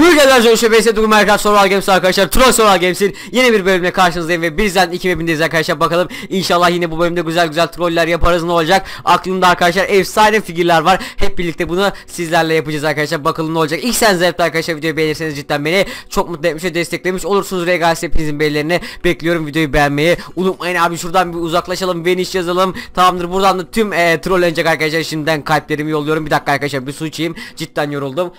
Türkiye'den Coşu Bey'se Dugum Erkan Survival Games arkadaşlar. Troll Survival Games'in yeni bir bölümle karşınızdayım ve bizden 2 mapindeyiz arkadaşlar. Bakalım inşallah yine bu bölümde güzel troller yaparız, ne olacak. Aklımda arkadaşlar efsane figürler var. Hep birlikte bunu sizlerle yapacağız arkadaşlar. Bakalım ne olacak. İlk sen zevkli arkadaşlar, videoyu beğenirseniz cidden beni çok mutlu etmiş ve desteklemiş olursunuz. Regal hepinizin beğenilerini bekliyorum. Videoyu beğenmeyi unutmayın abi. Şuradan bir uzaklaşalım, Veniş yazalım. Tamamdır, buradan da tüm trollenecek arkadaşlar. Şimdiden kalplerimi yolluyorum. Bir dakika arkadaşlar, bir su içeyim. Cidden yoruldum.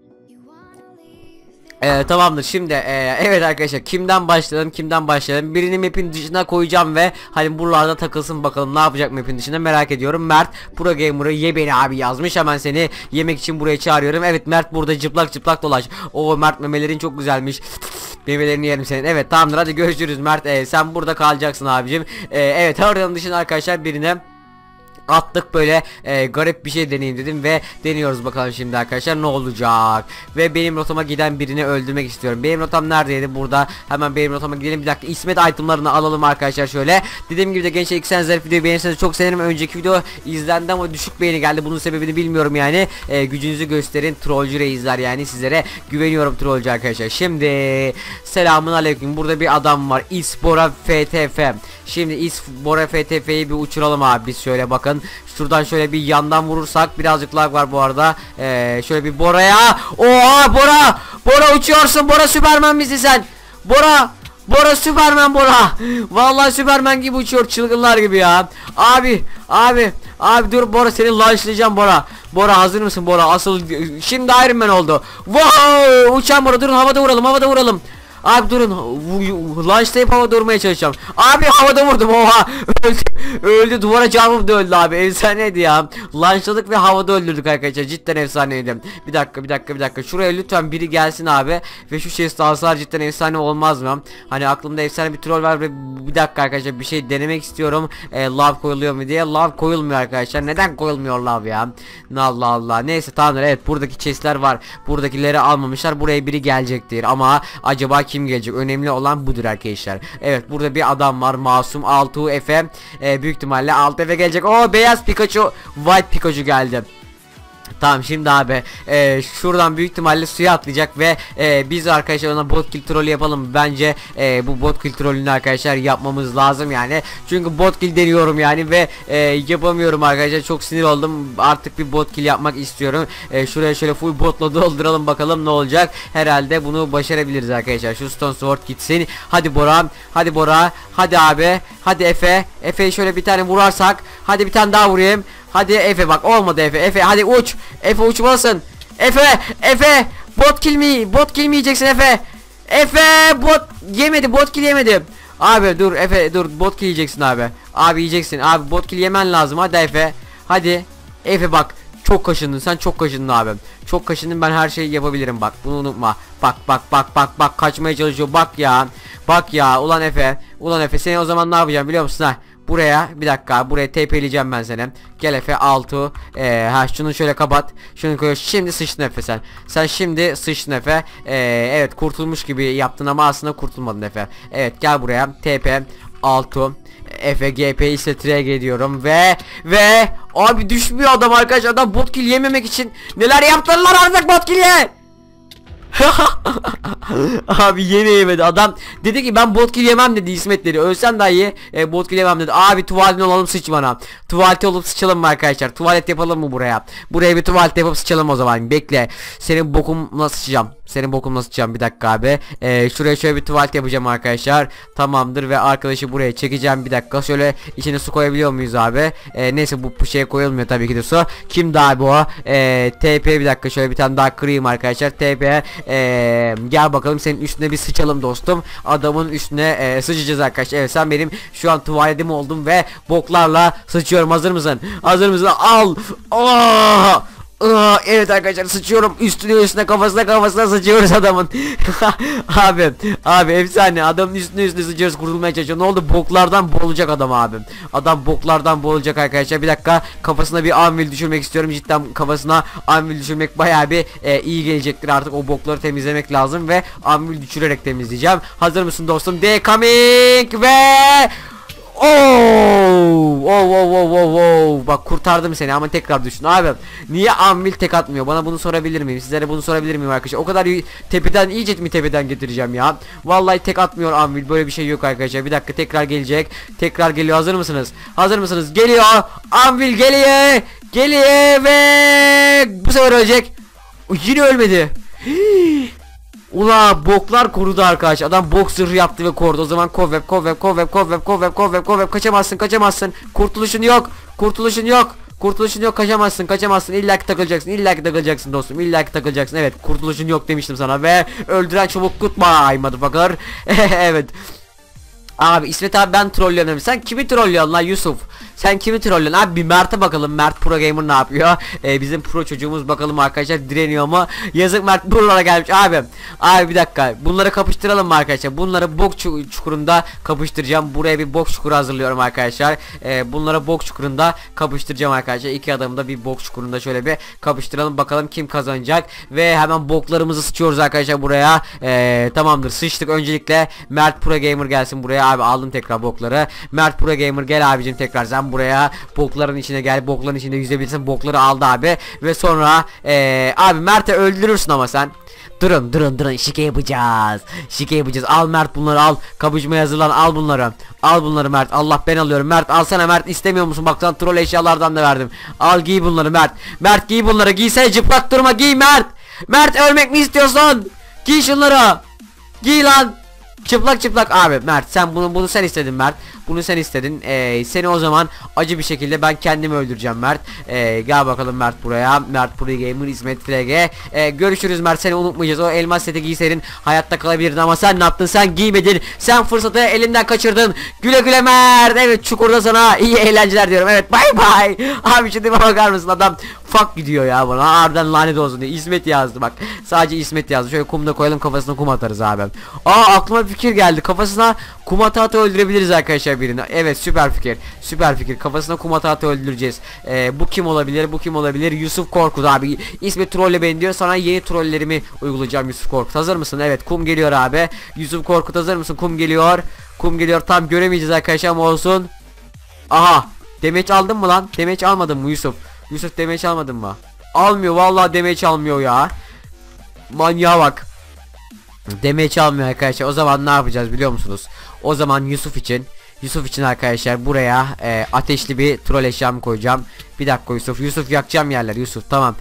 Tamamdır şimdi evet arkadaşlar, kimden başlayalım, birini map'in dışına koyacağım ve hani buralarda takılsın, bakalım ne yapacak map'in dışında, merak ediyorum. Mert Pro Gamer'ı ye beni abi yazmış, hemen seni yemek için buraya çağırıyorum. Evet Mert burada çıplak dolaş. O Mert, memelerin çok güzelmiş, memelerini yerim senin. Evet tamamdır, hadi görüşürüz Mert. Sen burada kalacaksın abicim. Evet, haritanın dışında arkadaşlar birine attık, böyle garip bir şey deneyim dedim ve deniyoruz, bakalım şimdi arkadaşlar ne olacak. Ve benim rotama giden birini öldürmek istiyorum. Benim rotam neredeydi? Burada. Hemen benim rotama gidelim. Bir dakika, İsmet itemlarını alalım arkadaşlar şöyle. Dediğim gibi de gençler, ilk sen zarf videoyu beğenirseniz çok sevinirim. Önceki video izlendi ama düşük beğeni geldi. Bunun sebebini bilmiyorum yani. Gücünüzü gösterin trollcü reisler, yani sizlere güveniyorum trollcü arkadaşlar. Şimdi selamun aleyküm. Burada bir adam var, İsbora FTF. Şimdi İsbora FTF'yi bir uçuralım abi biz, şöyle bakın. Şuradan şöyle bir yandan vurursak, birazcık lag var bu arada. Şöyle bir Bora'ya. Oha Bora uçuyorsun. Bora Süpermen misin sen? Bora Süpermen Bora. Vallahi Süpermen gibi uçuyor, çılgınlar gibi ya. Abi dur Bora, seni launchlayacağım Bora. Bora hazır mısın Bora? Asıl şimdi Iron Man oldu. Wow! Uçan Bora, durun havada vuralım. Abi durun, launchlayıp havada vurmaya çalışacağım. Abi havada vurdum, oha. öldü duvara çarpıp öldü abi, efsaneydi ya. Launchladık ve havada öldürdük arkadaşlar, cidden efsaneydi. Bir dakika, şuraya lütfen biri gelsin abi ve şu chest alsalar cidden efsane olmaz mı? Hani aklımda efsane bir troll var ve bir dakika arkadaşlar, bir şey denemek istiyorum. Love koyuluyor mu diye. Love koyulmuyor arkadaşlar, neden koyulmuyor love ya? Allah neyse tamamdır. Evet, buradaki chestler var, buradakileri almamışlar, buraya biri gelecektir ama acaba kim gelecek? Önemli olan budur arkadaşlar. Evet, burada bir adam var, masum 6 Efe. Büyük ihtimalle 6 Efe gelecek. O beyaz Pikachu, white Pikachu geldi. Tamam şimdi abi şuradan büyük ihtimalle suya atlayacak ve biz arkadaşlar ona bot kill trolü yapalım. Bence bu bot kill trolünü arkadaşlar yapmamız lazım yani. Çünkü bot kill deniyorum yani ve yapamıyorum arkadaşlar. Çok sinir oldum. Artık bir bot kill yapmak istiyorum. Şuraya şöyle full botla dolduralım, bakalım ne olacak. Herhalde bunu başarabiliriz arkadaşlar. Şu Stone Sword gitsin. Hadi Bora. Hadi abi. Hadi Efe. Efe'yi şöyle bir tane vurarsak. Hadi bir tane daha vurayım. Hadi Efe, bak olmadı Efe hadi uç. Efe uçmalısın. Efe bot kill mi yiyeceksin Efe bot kill yemedi. Abi dur Efe, dur bot kill yiyeceksin abi yiyeceksin abi, bot kill yemen lazım. Hadi Efe bak, çok kaşındın sen, çok kaşındın abi, çok kaşındın. Ben her şeyi yapabilirim, bak bunu unutma. Bak kaçmaya çalışıyor, bak ya ulan Efe seni o zaman ne yapacağım biliyor musun? Buraya bir dakika, buraya TP'leyeceğim ben seni. Gel Efe, altı. Şunu şöyle kapat. Şunu koy. Şimdi sıçtın Efe sen şimdi sıçtın Efe. Evet, kurtulmuş gibi yaptın ama aslında kurtulmadın Efe. Evet, gel buraya. TP altı. Efe GP ise ediyorum ve abi düşmüyor adam arkadaşlar. Adam bot kill yememek için neler yaptılar artık, bot kill ye. Abi yemedi adam, dedi ki ben bot kill yemem dedi. İsmet dedi, ölsen daha iyi, bot kill yemem dedi. Abi tuvaletine olalım, sıç bana. Tuvalete olup sıçalım mı arkadaşlar? Tuvalet yapalım mı buraya? Buraya bir tuvalet yapıp sıçalım o zaman. Bekle, senin bokumla sıçacağım. Bir dakika abi. Şuraya şöyle bir tuvalet yapacağım arkadaşlar. Tamamdır ve arkadaşı buraya çekeceğim. Bir dakika, şöyle içine su koyabiliyor muyuz abi? Neyse, bu şeye koyulmuyor tabii ki de su. Kimdi abi o? TP, bir dakika şöyle bir tane daha kırayım arkadaşlar. TP gel bakalım, senin üstüne bir sıçalım dostum. Adamın üstüne sıçacağız arkadaşlar. Evet, sen benim şu an tuvaletim oldum ve boklarla sıçıyorum. Hazır mısın? Al. Evet arkadaşlar, sıçıyorum üstüne kafasına sıçıyoruz adamın. abi efsane, adamın üstüne sıçıyoruz, kurtulmaya çalışıyor. Ne oldu? Boklardan boğulacak adam abi. Adam boklardan boğulacak arkadaşlar. Bir dakika, kafasına bir anvil düşürmek istiyorum. Cidden kafasına anvil düşürmek bayağı bir iyi gelecektir. Artık o bokları temizlemek lazım ve anvil düşürerek temizleyeceğim. Hazır mısın dostum? They coming ve Bak kurtardım seni ama tekrar düştün abi. Niye Anvil tek atmıyor? Bana bunu sorabilir miyim? Sizlere bunu sorabilir miyim arkadaşlar? O kadar tepeden iyice mi tepeden getireceğim ya? Vallahi tek atmıyor Anvil. Böyle bir şey yok arkadaşlar. Bir dakika tekrar gelecek. Tekrar geliyor. Hazır mısınız? Hazır mısınız? Geliyor. Anvil geliyor. Geliyor ve bu sefer ölecek. Yine ölmedi. Ula boklar korudu arkadaş. Adam bok zırhı yaptı ve korudu. O zaman Cobweb kaçamazsın. Kurtuluşun yok. Kaçamazsın. İlla ki takılacaksın dostum. Evet, kurtuluşun yok demiştim sana ve öldüren çubuk goodbye motherfucker. Evet. Abi İsmet abi ben trollüyorum. Sen kimi trollüyorsun lan Yusuf? Sen kimi trollüyorsun abi? Bir Mert'e bakalım. Mert Pro Gamer ne yapıyor? Bizim pro çocuğumuz bakalım arkadaşlar direniyor mu? Yazık Mert buralara gelmiş abi. Abi bir dakika. Bunları kapıştıralım mı arkadaşlar? Bunları bok çukurunda kapıştıracağım. Buraya bir bok çukuru hazırlıyorum arkadaşlar. Bunları bok çukurunda kapıştıracağım arkadaşlar. İki adamı da bir bok çukurunda şöyle bir kapıştıralım. Bakalım kim kazanacak. Ve hemen boklarımızı sıçıyoruz arkadaşlar buraya. Tamamdır. Sıçtık. Öncelikle Mert Pro Gamer gelsin buraya. Abi aldım tekrar bokları. Mert Pro Gamer gel abicim tekrar sen buraya. Bokların içine gel. Bokların içinde yüzebilirsin. Bokları aldı abi. Ve sonra abi Mert'i öldürürsün ama sen. Durun şike yapacağız. Al Mert bunları al. Kapışmaya hazırlan, al bunları Mert. Allah ben alıyorum Mert, alsana Mert, istemiyor musun? Bak sana troll eşyalardan da verdim. Al giy bunları Mert giy bunları, giysene, çıplak durma, giy Mert ölmek mi istiyorsun? Giy şunları. Giy lan. Çıplak abi Mert, sen bunu sen istedin Mert. Bunu sen istedin. Seni o zaman acı bir şekilde ben kendimi öldüreceğim Mert. Gel bakalım Mert buraya. Mert Pro Gamer İsmet FG. Görüşürüz Mert, seni unutmayacağız. O elmas seti giyseydin hayatta kalabilirdin ama sen ne yaptın? Sen giymedin. Sen fırsatı elinden kaçırdın. Güle güle Mert. Evet, çukurda sana iyi eğlenceler diyorum. Evet, bye. Abi şimdi bakar mısın, adam fuck gidiyor ya bana. Harbiden lanet olsun diye. İsmet yazdı bak. Sadece İsmet yazdı. Şöyle kumda koyalım, kafasına kum atarız abi. Aklıma bir fikir geldi. Kafasına kum ata öldürebiliriz arkadaşlar birini. Evet, süper fikir. Kafasına kum ata öldüreceğiz. Bu kim olabilir? Yusuf Korkut abi. İsmet trolle beni diyor. Sana yeni trollerimi uygulayacağım Yusuf Korkut. Hazır mısın? Evet, kum geliyor abi. Yusuf Korkut hazır mısın? Kum geliyor. Tam göremeyeceğiz arkadaşlar ama olsun. Aha. Damage aldın mı lan? Damage almadın mı Yusuf? Yusuf damage almadın mı? Almıyor vallahi, damage almıyor ya. Manyağa bak. Damage almıyor arkadaşlar. O zaman ne yapacağız biliyor musunuz? O zaman Yusuf için arkadaşlar buraya ateşli bir troll eşyamı koyacağım. Bir dakika Yusuf yakacağım yerler Yusuf, tamam.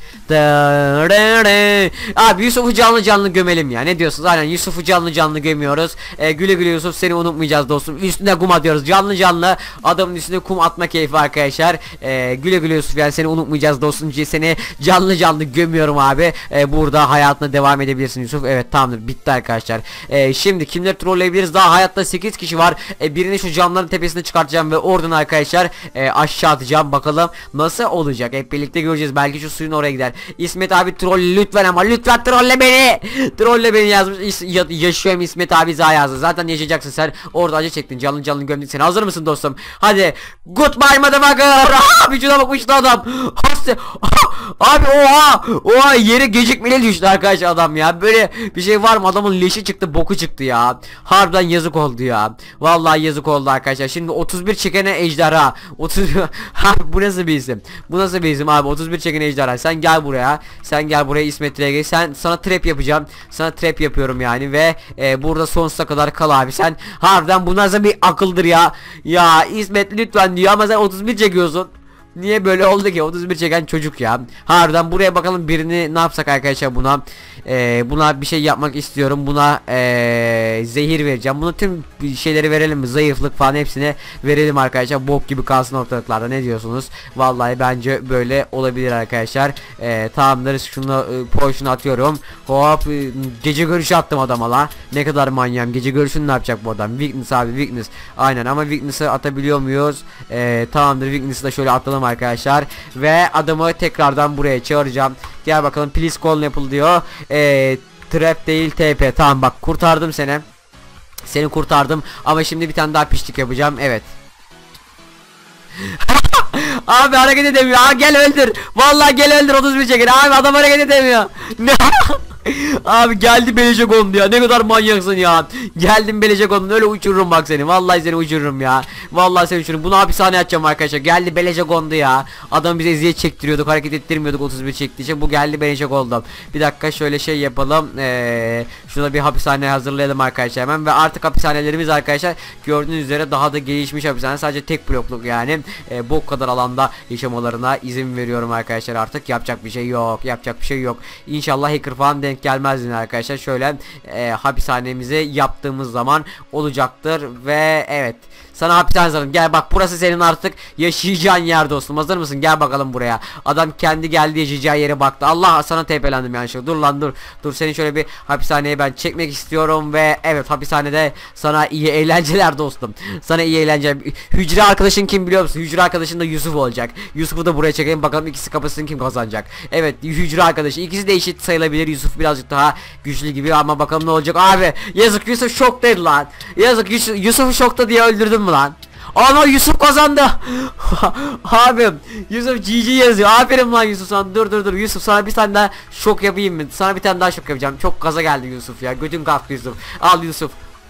Abi Yusuf'u canlı gömelim ya, ne diyorsunuz? Aynen, Yusuf'u canlı gömüyoruz. Güle güle Yusuf, seni unutmayacağız dostum. Üstüne kum atıyoruz canlı adamın üstüne kum atma keyfi arkadaşlar. Güle güle Yusuf, yani seni unutmayacağız dostum. Seni canlı gömüyorum abi. Burada hayatına devam edebilirsin Yusuf. Evet, tamamdır, bitti arkadaşlar. Şimdi kimleri trolleyebiliriz? Daha hayatta 8 kişi var. Birini şu camların tepesine çıkartacağım ve oradan arkadaşlar aşağı atacağım, bakalım nasıl olacak, hep birlikte göreceğiz. Belki şu suyun oraya gider. İsmet abi troll lütfen, ama lütfen trolle beni yazmış. Yaşıyorum İsmet abi za yazdı. Zaten yaşayacaksın sen, orada acı çektin, canlı gömdük seni. Hazır mısın dostum? Hadi goodbye motherfucker. Abi şuna bak, uçtu adam. Abi oha yere gecikmeli düştü arkadaşlar adam ya. Böyle bir şey var mı? Adamın leşi çıktı, boku çıktı ya. Harbiden yazık oldu ya. Vallahi yazık oldu arkadaşlar. Şimdi 31 çekene ejderha. 30 bu nasıl bir isim? Abi 31 çekene ejderha. Sen gel buraya İsmet Rege. Sana trap yapacağım. Sana trap yapıyorum yani ve burada sonsuza kadar kal abi. Sen harbiden bu nasıl bir akıldır ya. Ya İsmet lütfen diyor ama sen 31 çekiyorsun. Niye böyle oldu ki? 31 çeken çocuk ya. Harbiden buraya bakalım, birini ne yapsak arkadaşlar buna. Buna bir şey yapmak istiyorum. Buna zehir vereceğim. Buna tüm şeyleri verelim mi? Zayıflık falan hepsine verelim arkadaşlar. Bok gibi kalsın ortalıklarda. Ne diyorsunuz? Vallahi bence böyle olabilir arkadaşlar. Tamamdır. Şunu poşunu atıyorum. Hop. Gece görüşü attım adama la. Ne kadar manyağım. Gece görüşünü ne yapacak bu adam? Weakness abi, weakness. Aynen, ama weakness'ı atabiliyor muyuz? Tamamdır. Weakness'ı da şöyle atalım arkadaşlar ve adamı tekrardan buraya çağıracağım. Gel bakalım, please call Apple diyor. Trap değil TP. Tamam bak, kurtardım seni kurtardım ama şimdi bir tane daha pişlik yapacağım. Evet. Abi hareket edemiyor. Gel öldür. Vallahi gel öldür, 31 çeker. Abi adam hareket edemiyor. Abi geldi beleşe kondu ya. Ne kadar manyaksın ya. Geldim beleşe kondun, öyle uçururum bak seni. Vallahi seni uçururum ya. Vallahi seni uçururum. Bunu hapishaneye atacağım arkadaşlar. Geldi beleşe kondu ya. Adam bize eziyet çektiriyorduk, hareket ettirmiyorduk 31 çektiği için. Bu geldi beleşe kondu. Bir dakika şöyle şey yapalım. Şurada bir hapishane hazırlayalım arkadaşlar hemen. Ve artık hapishanelerimiz arkadaşlar gördüğünüz üzere daha da gelişmiş hapishane. Sadece tek blokluk yani. Bu kadar alanda yaşamalarına izin veriyorum arkadaşlar artık. Yapacak bir şey yok. Yapacak bir şey yok. İnşallah hacker falan denk gelmez yine arkadaşlar. Şöyle hapishanemizi yaptığımız zaman olacaktır. Ve evet, sana hapishane hazırladım. Gel bak, burası senin artık yaşayacağın yer dostum. Hazır mısın? Gel bakalım buraya. Adam kendi geldi, yaşayacağı yere baktı. Allah, sana TP'lendim yanlışlıkla. Dur lan dur. Dur, seni şöyle bir hapishaneye ben çekmek istiyorum. Ve evet, hapishanede sana iyi eğlenceler dostum. Sana iyi eğlenceler. Hücre arkadaşın kim biliyor musun? Hücre arkadaşın da Yusuf olacak. Yusuf'u da buraya çekelim bakalım, ikisi kapısını kim kazanacak. Evet, hücre arkadaşı. İkisi de eşit sayılabilir. Yusuf birazcık daha güçlü gibi ama bakalım ne olacak. Abi yazık, Yusuf şoktaydı lan. Yazık, Yusuf'u şokta diye öldürdün mü lan? Ama Yusuf kazandı. Abim Yusuf GG yazıyor. Aferin lan Yusuf sana. Dur Yusuf, sana bir tane daha şok yapayım mı? Sana bir tane daha şok yapacağım. Çok gaza geldi Yusuf ya. Götün kalktı Yusuf. Al Yusuf.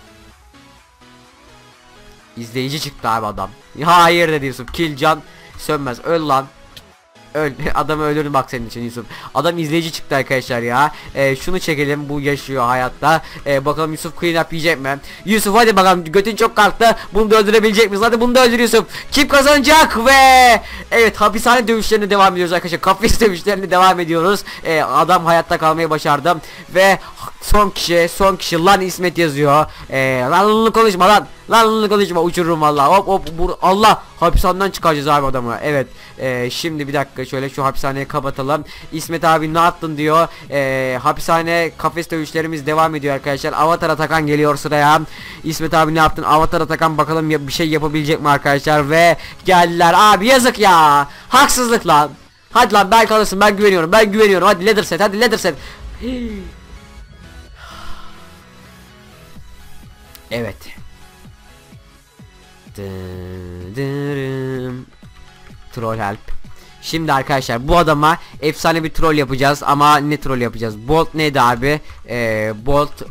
İzleyici çıktı abi adam. Hayır dedi Yusuf. Kill can sönmez. Öl lan. Öl. Adamı öldürdüm bak senin için Yusuf. Adam izleyici çıktı arkadaşlar ya. Şunu çekelim, bu yaşıyor hayatta. Bakalım Yusuf clean up yiyecek mi? Yusuf hadi bakalım, götün çok kalktı. Bunu da öldürebilecek miyiz? Hadi bunu da öldür Yusuf. Kim kazanacak? Ve evet, hapishane dövüşlerine devam ediyoruz arkadaşlar. Kafes dövüşlerine devam ediyoruz. Adam hayatta kalmayı başardı. Ve son kişi lan İsmet yazıyor. Lan konuşma lan. Lan konuşma, uçururum valla. Hop Allah, hapishaneden çıkaracağız abi adamı. Evet. Şimdi bir dakika şöyle şu hapishaneyi kapatalım. İsmet abi ne yaptın diyor. Hapishane kafes dövüşlerimiz devam ediyor arkadaşlar. Avatar Atakan geliyor sıraya. İsmet abi ne yaptın? Avatar Atakan bakalım bir şey yapabilecek mi arkadaşlar? Ve geldiler abi, yazık ya. Haksızlık lan. Hadi lan, ben kalırsın, ben güveniyorum. Hadi leather set, hadi leather set. Evet. Troll help. Şimdi arkadaşlar bu adama efsane bir troll yapacağız ama ne troll yapacağız? Bolt neydi abi? Bolt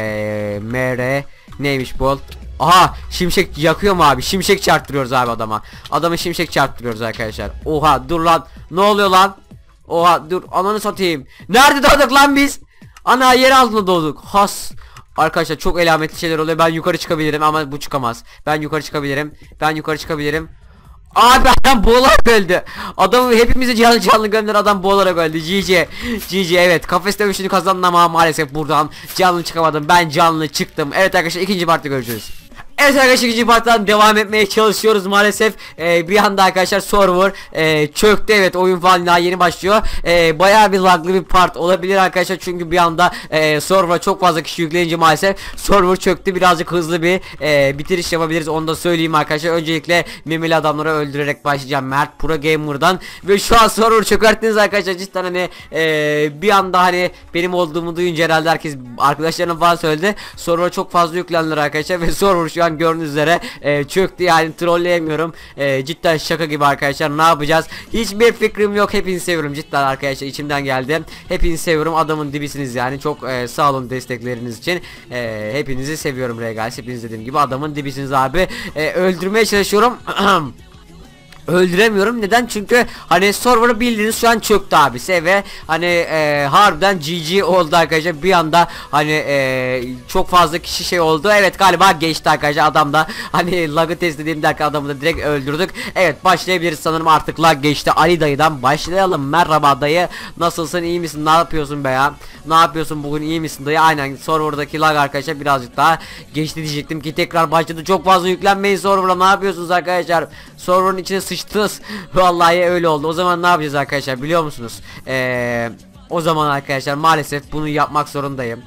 MR neymiş Bolt? Aha, şimşek yakıyor mu abi? Şimşek çarptırıyoruz abi adama. Adamı şimşek çarptırıyoruz arkadaşlar. Oha dur lan. Ne oluyor lan? Oha dur, ananı satayım. Nerede doğduk lan biz? Ana, yer altında doğduk. Has. Arkadaşlar çok elametli şeyler oluyor. Ben yukarı çıkabilirim ama bu çıkamaz. Ben yukarı çıkabilirim. Abi adam boğularak öldü. Adamı hepimizi canlı gönder, adam boğularak öldü. GG evet, kafes dövüşünü kazandım ama maalesef buradan canlı çıkamadım. Ben canlı çıktım. Evet arkadaşlar, ikinci partta görüşürüz. Evet arkadaşlar, ikinci parttan devam etmeye çalışıyoruz maalesef. Bir anda arkadaşlar server çöktü. Evet, oyun falan daha yeni başlıyor. Bayağı bir laglı bir part olabilir arkadaşlar, çünkü bir anda server'a çok fazla kişi yükleyince maalesef server çöktü. Birazcık hızlı bir bitiriş yapabiliriz, onu da söyleyeyim arkadaşlar. Öncelikle memeli adamları öldürerek başlayacağım Mert Pro Gamer'dan. Ve şu an server çökerttiniz arkadaşlar, cidden hani bir anda hani benim olduğumu duyunca herhalde herkes arkadaşlarına falan söyledi. Server'a çok fazla yüklendiler arkadaşlar ve server şu an gördüğünüz üzere çöktü, yani trolleyemiyorum. Cidden şaka gibi arkadaşlar, ne yapacağız? Hiçbir fikrim yok. Hepinizi seviyorum cidden arkadaşlar, içimden geldi. Hepinizi seviyorum, adamın dibisiniz yani. Çok sağ olun destekleriniz için. Hepinizi seviyorum Regals. Hepiniz dediğim gibi adamın dibisiniz abi. Öldürmeye çalışıyorum. Öldüremiyorum, neden? Çünkü hani server'ı bildiğiniz şu an çöktü abisi ve hani harbiden GG oldu arkadaşlar. Bir anda hani çok fazla kişi şey oldu. Evet, galiba geçti arkadaşlar, adam da hani lag'ı test edeyim derken adamı da direkt öldürdük. Evet, başlayabiliriz sanırım, artık lag geçti. Ali dayıdan başlayalım. Merhaba dayı, nasılsın, iyi misin, ne yapıyorsun be ya? Ne yapıyorsun bugün, iyi misin dayı? Aynen, server'daki lag arkadaşlar birazcık daha geçti diyecektim ki tekrar başladı. Çok fazla yüklenmeyin server'a, ne yapıyorsunuz arkadaşlar? Server'ın içine sıçtınız. Vallahi öyle oldu. O zaman ne yapacağız arkadaşlar biliyor musunuz? O zaman arkadaşlar maalesef bunu yapmak zorundayım.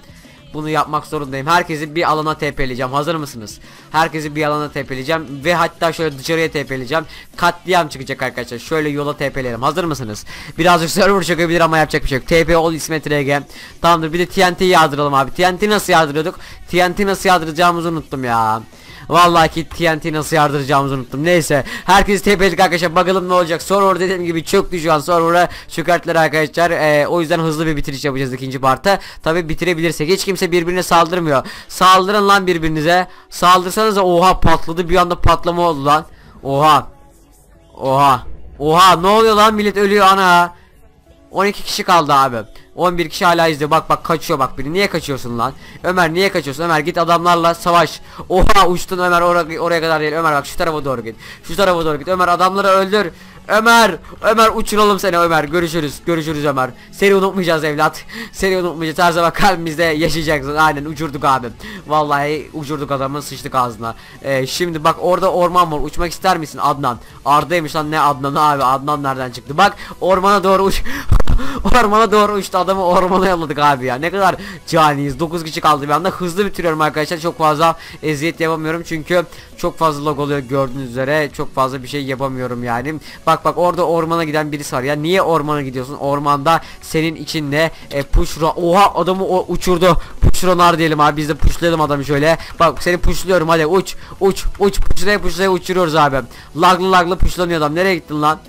Herkesi bir alana TP'leyeceğim. Hazır mısınız? Herkesi bir alana TP'leyeceğim ve hatta şöyle dışarıya TP'leyeceğim. Katliam çıkacak arkadaşlar. Şöyle yola TP'leyelim. Hazır mısınız? Birazcık server çökebilir ama yapacak bir şey yok. TP ol İsmet RG. Tamamdır. Bir de TNT'yi yağdıralım abi. TNT nasıl yağdırıyorduk? TNT nasıl yağdıracağımızı unuttum ya. Vallahi ki TNT nasıl yardıracağımızı unuttum. Neyse. Herkes tepeledik arkadaşlar. Bakalım ne olacak. Server dediğim gibi çöktü şu an. Server'a çökerttiler arkadaşlar. O yüzden hızlı bir bitiriş yapacağız ikinci partta. Tabi bitirebilirsek. Hiç kimse birbirine saldırmıyor. Saldırın lan birbirinize. Saldırsanıza. Oha patladı. Bir anda patlama oldu lan. Oha. Oha. Oha ne oluyor lan, millet ölüyor ana. 12 kişi kaldı abi. 11 kişi hala izliyor. Bak bak kaçıyor bak biri. Niye kaçıyorsun lan? Ömer niye kaçıyorsun? Ömer git adamlarla savaş. Oha uçtun Ömer, oraya kadar değil. Ömer bak şu tarafa doğru git. Şu tarafa doğru git. Ömer adamları öldür. Ömer uçuralım seni Ömer. Görüşürüz Ömer. Seni unutmayacağız evlat. Seni unutmayacağız. Her zaman kalbimizde yaşayacaksın. Aynen uçurduk abi. Vallahi uçurduk adamı, sıçtık ağzına. Şimdi bak orada orman var. Uçmak ister misin Adnan? Arda'ymış lan, ne Adnan abi? Adnan nereden çıktı? Bak ormana doğru uç. Ormana doğru uçtu, adamı ormana yolladık abi ya. Ne kadar caniyiz. 9 kişi kaldı bir anda. Hızlı bitiriyorum arkadaşlar. Çok fazla eziyet yapamıyorum çünkü çok fazla lag oluyor gördüğünüz üzere. Çok fazla bir şey yapamıyorum yani. Bak orada ormana giden birisi var ya. Niye ormana gidiyorsun? Ormanda senin içinde pushra. Oha adamı uçurdu. Pushranar diyelim abi. Biz de pushlayalım adamı şöyle. Bak seni pushluyorum, hadi uç. Pushlaya uçuruyoruz abi. Laglı pushlanıyor adam. Nereye gittin lan?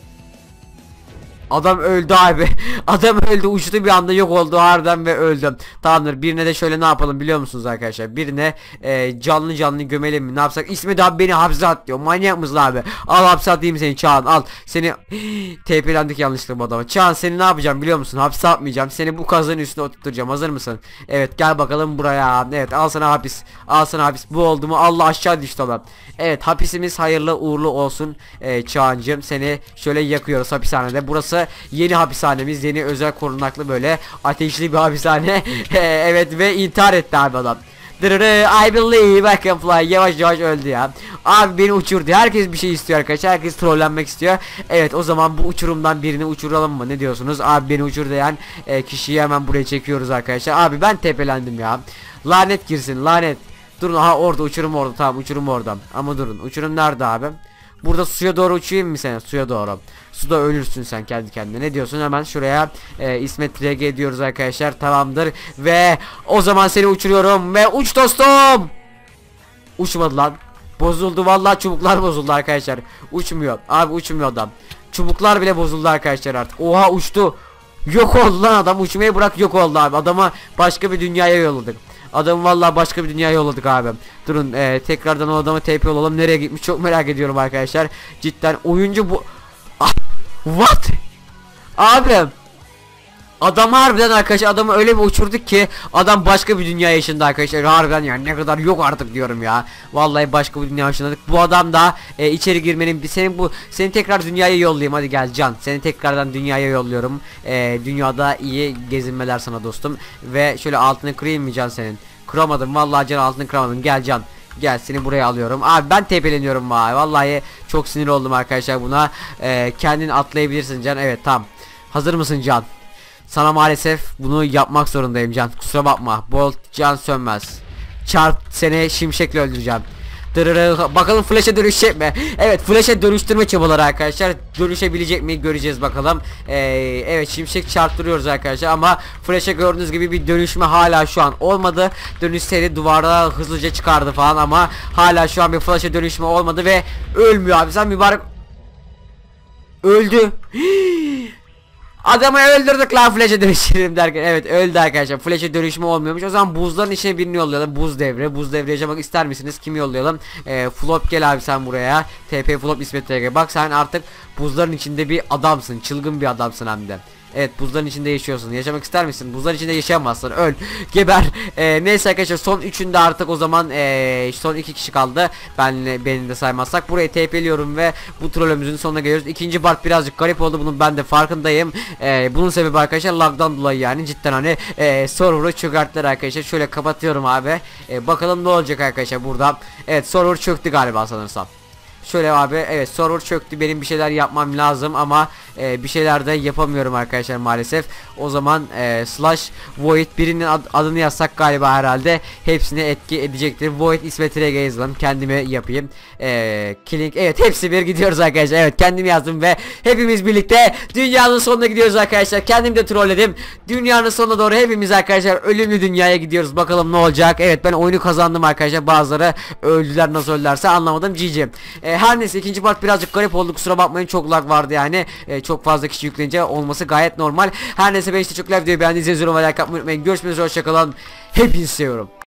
Adam öldü abi. Adam öldü, uçtu bir anda, yok oldu harbiden ve öldüm. Tamamdır, birine de şöyle ne yapalım biliyor musunuz arkadaşlar? Birine canlı gömelim mi, ne yapsak? İsmet abi beni hapse at diyor. Manyak mısın abi? Al hapse atayım seni Çağan, al. Seni TP'lendik yanlışlıkla bu adama. Çağan seni ne yapacağım biliyor musun? Hapse atmayacağım. Seni bu kazanın üstüne oturtacağım. Hazır mısın? Evet gel bakalım buraya. Evet al sana hapis. Al sana hapis. Bu oldu mu? Allah aşağı düştü adam. Evet hapisimiz hayırlı uğurlu olsun Çağancığım. Seni şöyle yakıyoruz hapishanede. Burası yeni hapishanemiz, yeni özel korunaklı böyle ateşli bir hapishane. Evet ve intihar etti abi adam. I believe I can fly. Yavaş öldü ya. Abi beni uçurdu. Herkes bir şey istiyor arkadaşlar. Herkes trollenmek istiyor. Evet o zaman bu uçurumdan birini uçuralım mı? Ne diyorsunuz? Abi beni uçur diyen kişiyi hemen buraya çekiyoruz arkadaşlar. Abi ben tepelendim ya. Lanet girsin lanet. Durun, aha orada uçurum, orada tamam uçurum orada. Ama durun, uçurum nerede abi? Burada suya doğru uçayım mı sen? Suya doğru. Suda ölürsün sen kendi kendine. Ne diyorsun? Hemen şuraya İsmet RG diyoruz arkadaşlar. Tamamdır. Ve o zaman seni uçuruyorum ve uç dostum. Uçmadı lan. Bozuldu vallahi, çubuklar bozuldu arkadaşlar. Uçmuyor. Abi uçmuyor adam. Çubuklar bile bozuldu arkadaşlar artık. Oha uçtu. Yok oldu lan adam. Uçmayı bırak, yok oldu abi. Adama başka bir dünyaya yolladık. Adamı vallahi başka bir dünyaya yolladık abi. Durun tekrardan o adama TP olalım. Nereye gitmiş çok merak ediyorum arkadaşlar. Cidden oyuncu bu. What? Abi adam harbiden arkadaşlar, adamı öyle bir uçurduk ki adam başka bir dünya yaşında arkadaşlar. Harbiden yani ne kadar yok artık diyorum ya. Vallahi başka bir dünya yaşındadık. Bu adam da içeri girmenin seni tekrar dünyaya yollayayım, hadi gel Can. Seni tekrardan dünyaya yolluyorum. Dünyada iyi gezinmeler sana dostum. Ve şöyle altını kırayım mı Can senin? Kıramadım vallahi Can, altını kıramadım. Gel Can. Gel seni buraya alıyorum. Abi ben tepeleniyorum vallahi çok sinir oldum arkadaşlar buna. Kendin atlayabilirsin Can. Evet tamam. Hazır mısın Can? Sana maalesef bunu yapmak zorundayım Can. Kusura bakma. Bolt Can sönmez. Çarp seni şimşekle öldüreceğim. Bakalım flash'e dönüşecek mi? Evet flash'e dönüştürme çabaları arkadaşlar. Dönüşebilecek mi göreceğiz bakalım. Evet şimşek çarptırıyoruz arkadaşlar ama flash'e gördüğünüz gibi bir dönüşme hala şu an olmadı. Dönüşseydi duvara hızlıca çıkardı falan ama hala şu an bir flash'e dönüşme olmadı ve ölmüyor abi. Sen mübarek öldü. Adamı öldürdük lan, flash'e dönüştürelim derken. Evet öldü arkadaşlar. Flash'e dönüşme olmuyormuş. O zaman buzların içine birini yollayalım. Buz devre yaşamak ister misiniz? Kimi yollayalım? Flop gel abi sen buraya. TP Flop İsmet TG. Bak sen artık buzların içinde bir adamsın. Çılgın bir adamsın hem de. Evet buzların içinde yaşıyorsun. Yaşamak ister misin? Buzların içinde yaşayamazsın. Öl. Geber. Neyse arkadaşlar son üçünde artık o zaman son 2 kişi kaldı. Beni de saymazsak. Burayı TP'liyorum ve bu trollümüzün sonuna geliyoruz. İkinci part birazcık garip oldu. Bunun ben de farkındayım. Bunun sebebi arkadaşlar lagdan dolayı yani. Cidden hani server'ı çökerttiler arkadaşlar. Şöyle kapatıyorum abi. Bakalım ne olacak arkadaşlar burada. Evet server çöktü galiba sanırsam. Şöyle abi evet server çöktü, benim bir şeyler yapmam lazım ama bir şeyler de yapamıyorum arkadaşlar maalesef. O zaman slash void birinin adını yazsak galiba herhalde hepsini etki edecektir. Void İsmet Rege yazalım, kendime yapayım. Killing, evet hepsi bir gidiyoruz arkadaşlar. Evet kendim yazdım ve hepimiz birlikte dünyanın sonuna gidiyoruz arkadaşlar. Kendim de trolledim. Dünyanın sonuna doğru hepimiz arkadaşlar ölümlü dünyaya gidiyoruz. Bakalım ne olacak. Evet ben oyunu kazandım arkadaşlar. Bazıları öldüler, nasıl öldülerse anlamadım. GG. Her neyse ikinci part birazcık garip oldu. Kusura bakmayın, çok lag vardı yani. Çok fazla kişi yükleyince olması gayet normal. Her neyse ben işte çok videoyu beğendiyseniz yorum ve like atmayı unutmayın. Görüşmek üzere, hoşçakalın. Hepinizi seviyorum.